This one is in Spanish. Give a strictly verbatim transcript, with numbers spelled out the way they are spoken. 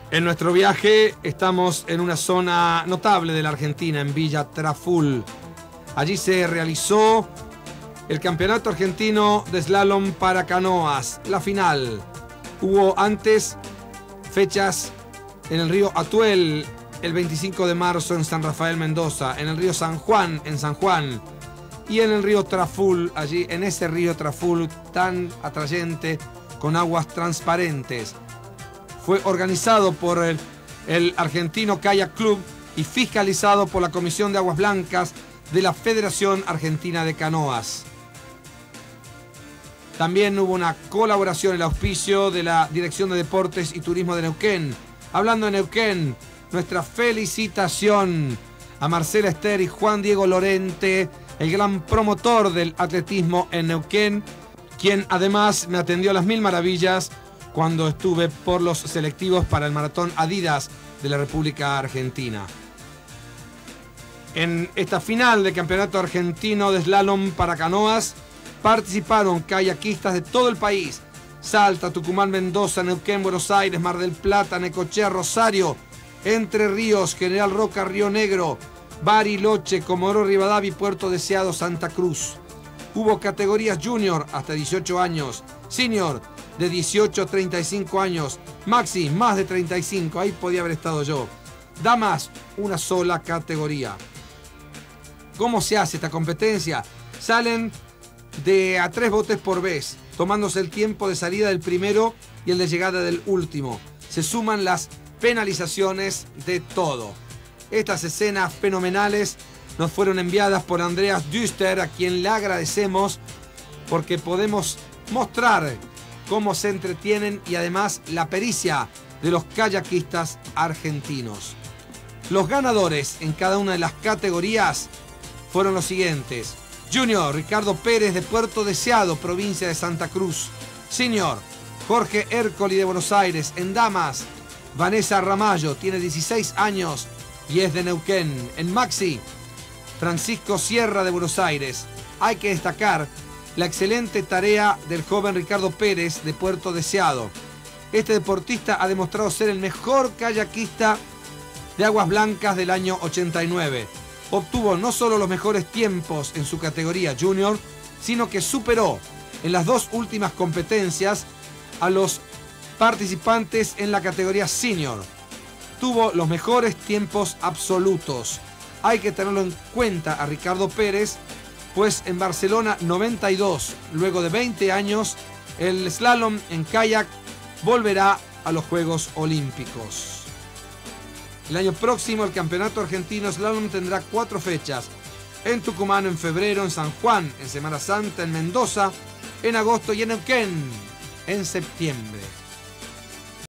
En nuestro viaje estamos en una zona notable de la Argentina, en Villa Traful. Allí se realizó el Campeonato Argentino de Slalom para canoas, la final. Hubo antes fechas en el río Atuel, el veinticinco de marzo en San Rafael, Mendoza, en el río San Juan, en San Juan, y en el río Traful, allí en ese río Traful tan atrayente, con aguas transparentes. Fue organizado por el, el Argentino Kayak Club y fiscalizado por la Comisión de Aguas Blancas de la Federación Argentina de Canoas. También hubo una colaboración, el auspicio de la Dirección de Deportes y Turismo de Neuquén. Hablando de Neuquén, nuestra felicitación a Marcela Ester y Juan Diego Lorente, el gran promotor del atletismo en Neuquén, quien además me atendió a las mil maravillas cuando estuve por los selectivos para el maratón Adidas de la República Argentina. En esta final del Campeonato Argentino de Slalom para canoas participaron kayakistas de todo el país: Salta, Tucumán, Mendoza, Neuquén, Buenos Aires, Mar del Plata, Necochea, Rosario, Entre Ríos, General Roca, Río Negro, Bariloche, Comodoro Rivadavia y Puerto Deseado, Santa Cruz. Hubo categorías junior hasta dieciocho años, senior de dieciocho a treinta y cinco años, maxi más de treinta y cinco, ahí podía haber estado yo. Damas, una sola categoría. ¿Cómo se hace esta competencia? Salen de a tres botes por vez, tomándose el tiempo de salida del primero y el de llegada del último. Se suman las penalizaciones de todo. Estas escenas fenomenales nos fueron enviadas por Andreas Düster, a quien le agradecemos porque podemos mostrar cómo se entretienen y además la pericia de los kayakistas argentinos. Los ganadores en cada una de las categorías fueron los siguientes: Junior, Ricardo Pérez de Puerto Deseado, provincia de Santa Cruz. Senior, Jorge Ercoli de Buenos Aires. En damas, Vanessa Ramallo, tiene dieciséis años y es de Neuquén. En maxi, Francisco Sierra de Buenos Aires. Hay que destacar la excelente tarea del joven Ricardo Pérez de Puerto Deseado. Este deportista ha demostrado ser el mejor kayakista de Aguas Blancas del año ochenta y nueve. Obtuvo no solo los mejores tiempos en su categoría junior, sino que superó en las dos últimas competencias a los participantes en la categoría senior. Tuvo los mejores tiempos absolutos. Hay que tenerlo en cuenta a Ricardo Pérez, pues en Barcelona noventa y dos, luego de veinte años, el slalom en kayak volverá a los Juegos Olímpicos. El año próximo el Campeonato Argentino Slalom tendrá cuatro fechas: en Tucumán en febrero, en San Juan en Semana Santa, en Mendoza en agosto y en Neuquén en septiembre.